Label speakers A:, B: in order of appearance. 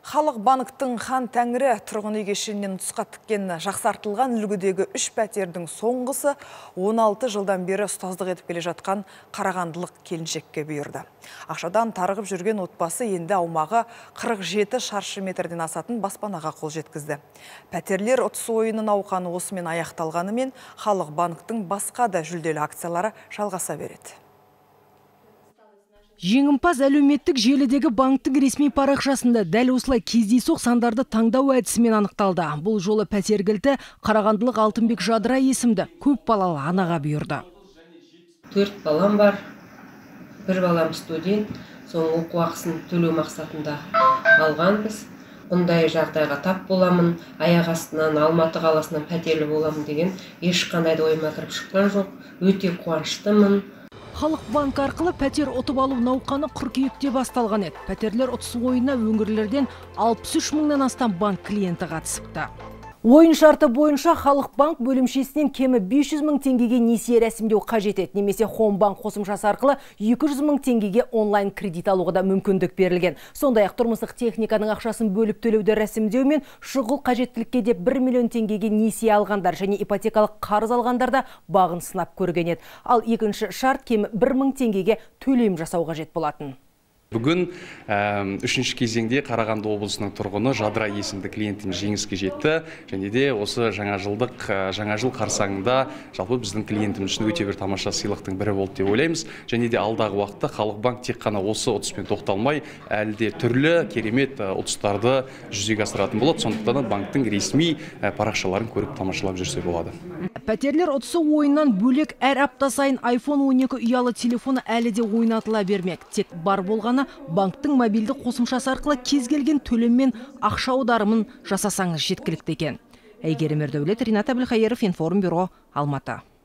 A: Халық банктың хан тәңірі тұрғын үй кешенінен тұсқа тіккен жақсартылған үлгідегі 3 пәтердің соңғысы 16 жылдан бері ұстаздық етіп келе жатқан қарағандылық келіншекке бұйырды. Ақшадан тарығып жүрген отбасы енді аумағы 47 шаршы метрден асатын баспанаға қол жеткізді. Пәтерлер ұтыс ойынының науқаны осымен аяқталғанымен, Халық банктың басқа да жүлделі акциялары жалғаса береді.
B: Жеңімпаз әлеуметтік желідегі банктың ресми парақшасында дәл осылай кездейсоқ сандарды таңдау әдісімен анықталды. Бұл жолы пәтер кілті қарағандылық Алтынбек Жадыра есімді көп балалы анаға бұйырды.
C: 4 балам бар, 1 балам студент, соның оқу ақысын төлеу мақсатында алғанбыз. Бұндай жағдайға тап боламын, аяқ астынан Алматы қаласынан пәтерлі боламын деген ешқандай да ойыма кіріп шыққан жоқ. Өте қуаныштымын.
B: Халық банк арқылы пәтер ұтып алу науқаны қыркүйекте басталған еді. Пәтерлер ұтысы ойынына өңірлерден 63 мыңнан астам банк клиенті қатысыпты. Ойын шарты бойынша Халық банк бөлімшесінен кемі 500 мың теңгеге несие рәсімдеу қажет еді. Немесе Хомбанк қосымшасы арқылы 200 мың теңгеге онлайн кредит алуға да мүмкіндік берілген. Сондай-ақ тұрмыстық техниканың ақшасын бөліп төлеуді рәсімдеу мен шұғыл қажеттілікке де 1 миллион теңгеге несие алғандар және ипотекалық қарыз алғандар да бағын сынап көрген еді. Ал екінші шарт кемі 1 мың теңгеге төлем жасау қажет болатын.
D: Бүгін үшінші кезеңде Қарағанды облысының тұрғыны Жадыра есімді клиентіміз жеңіске жетті. Және де осы жаңа жыл қарсаңында жалпы біздің клиентіміз үшін өте бір тамаша сыйлықтың бірі болды деп ойлаймыз. Және де алдағы уақытта Халық банк тек қана осы ұтыспен тоқталмай, әлі де түрлі керемет ұтыстарды жүзеге асыратын болады. Сондықтан банктың ресми парақшаларын көріп тамашалап жүрсе болады.
B: Пәтерлер ұтысы ойыннан бөлек әр апта сайын iPhone 12 ұялы телефоны әлі де ойнатыла бермек. Тек бар болғаны банктың мобильді қосымшасы арқылы кез келген төлеммен ақша аударымын жасасаңыз жеткілікті екен. Әйгерім Ердәулет, Ринат Әбілқайыров, Информбюро, Алматы.